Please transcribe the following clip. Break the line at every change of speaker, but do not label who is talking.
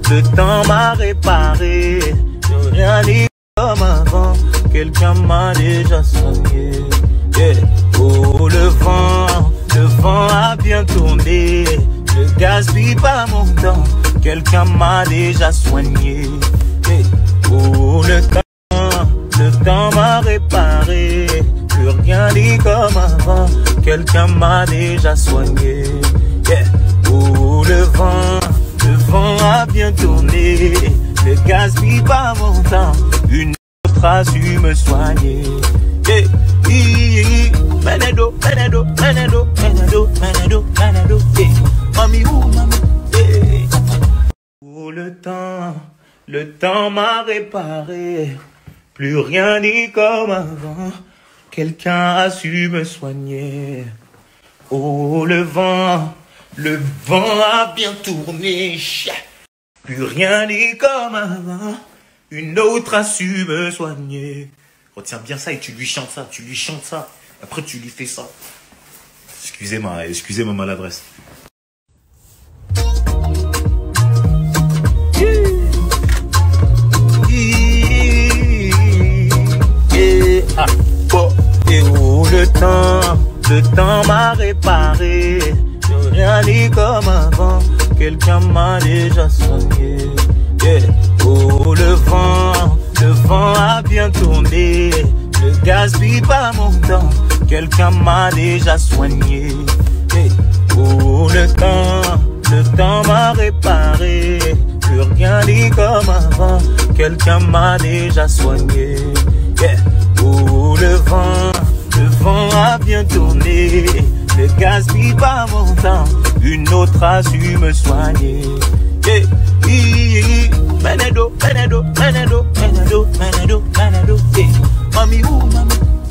le temps m'a réparé. Je rien n'est comme avant, quelqu'un m'a déjà soigné. Yeah. Oh, le vent a bien tourné. Je gaspille pas mon temps, quelqu'un m'a déjà soigné. Yeah. Oh, le temps m'a réparé. Plus rien n'est comme avant, quelqu'un m'a déjà soigné. Yeah. Oh, le vent a bien tourné. Ne gaspille pas mon temps, une autre a su me soigner. Yeah. Menedo, menedo, menedo, menedo, menedo, menedo. Yeah. Mami, mami. Yeah. Oh, le temps m'a réparé. Plus rien n'est comme avant, quelqu'un a su me soigner. Oh, le vent a bien tourné. Plus rien n'est comme avant, une autre a su me soigner. Retiens bien ça et tu lui chantes ça, après tu lui fais ça. Excusez ma maladresse. Ah, bon. Et où le temps m'a réparé. Rien n'est comme avant, quelqu'un m'a déjà soigné. Yeah. Oh, le vent a bien tourné. Ne gaspille pas mon temps, quelqu'un m'a déjà soigné. Yeah. Oh, le temps m'a réparé. Plus rien n'est comme avant, quelqu'un m'a déjà soigné. Yeah. Oh, le vent a bien tourné. Ne gaspille pas mon temps, une autre a su me soigner. Yeah. Menedo, menedo, menedo, menedo, menedo, menedo. Yeah. Mami, mami.